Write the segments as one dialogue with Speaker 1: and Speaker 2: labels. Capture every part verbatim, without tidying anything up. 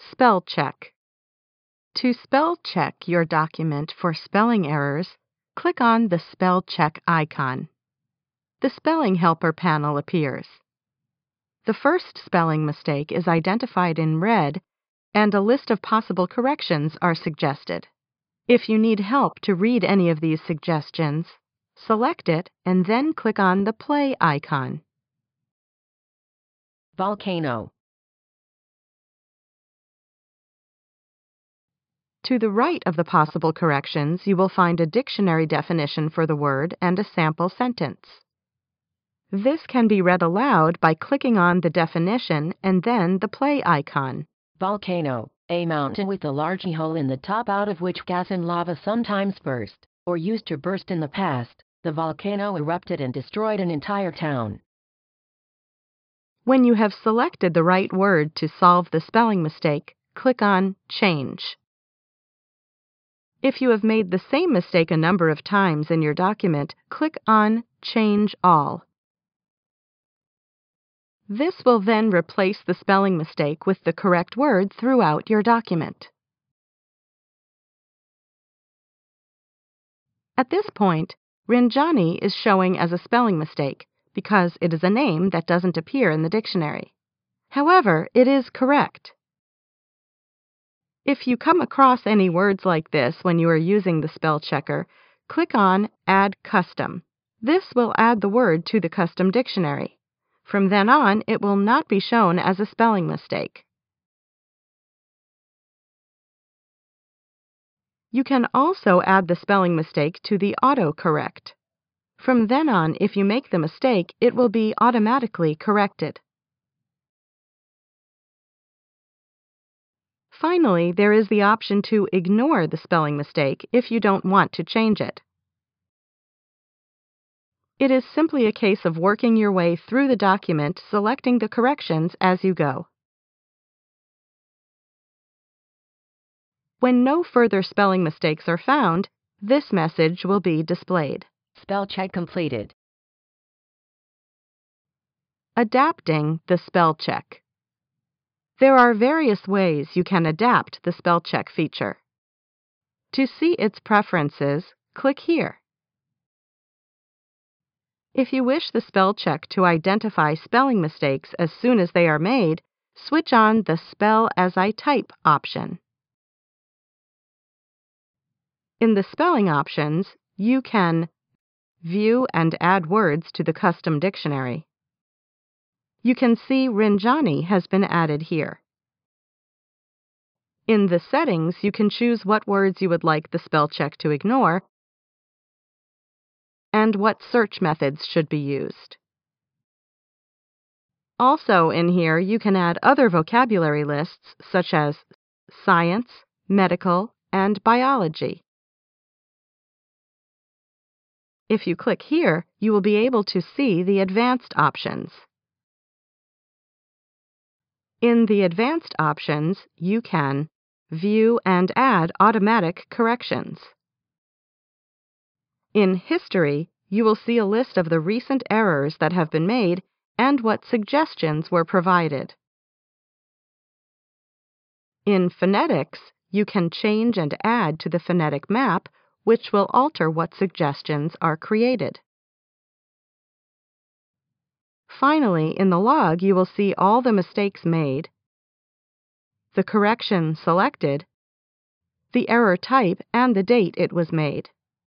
Speaker 1: Spell check. To spell check your document for spelling errors, click on the Spell Check icon. The Spelling Helper panel appears. The first spelling mistake is identified in red, and a list of possible corrections are suggested. If you need help to read any of these suggestions, select it and then click on the play icon.
Speaker 2: Volcano.
Speaker 1: To the right of the possible corrections, you will find a dictionary definition for the word and a sample sentence. This can be read aloud by clicking on the definition and then the play icon.
Speaker 2: Volcano, a mountain with a large hole in the top out of which gas and lava sometimes burst, or used to burst in the past. The volcano erupted and destroyed an entire town.
Speaker 1: When you have selected the right word to solve the spelling mistake, click on Change. If you have made the same mistake a number of times in your document, click on Change All. This will then replace the spelling mistake with the correct word throughout your document. At this point, Rinjani is showing as a spelling mistake because it is a name that doesn't appear in the dictionary. However, it is correct. If you come across any words like this when you are using the spell checker, click on Add Custom. This will add the word to the custom dictionary. From then on, it will not be shown as a spelling mistake. You can also add the spelling mistake to the autocorrect. From then on, if you make the mistake, it will be automatically corrected. Finally, there is the option to ignore the spelling mistake if you don't want to change it. It is simply a case of working your way through the document, selecting the corrections as you go. When no further spelling mistakes are found, this message will be displayed.
Speaker 2: Spell check completed.
Speaker 1: Adapting the spell check. There are various ways you can adapt the spell check feature. To see its preferences, click here. If you wish the spell check to identify spelling mistakes as soon as they are made, switch on the Spell as I Type option. In the spelling options, you can view and add words to the custom dictionary. You can see Rinjani has been added here. In the settings, you can choose what words you would like the spell check to ignore and what search methods should be used. Also in here, you can add other vocabulary lists such as science, medical, and biology. If you click here, you will be able to see the advanced options. In the advanced options, you can view and add automatic corrections. In History, you will see a list of the recent errors that have been made and what suggestions were provided. In Phonetics, you can change and add to the phonetic map, which will alter what suggestions are created. Finally, in the log, you will see all the mistakes made, the correction selected, the error type, and the date it was made.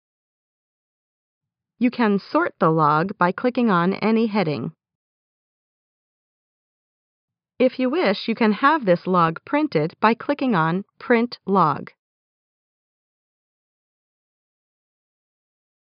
Speaker 1: You can sort the log by clicking on any heading. If you wish, you can have this log printed by clicking on Print Log.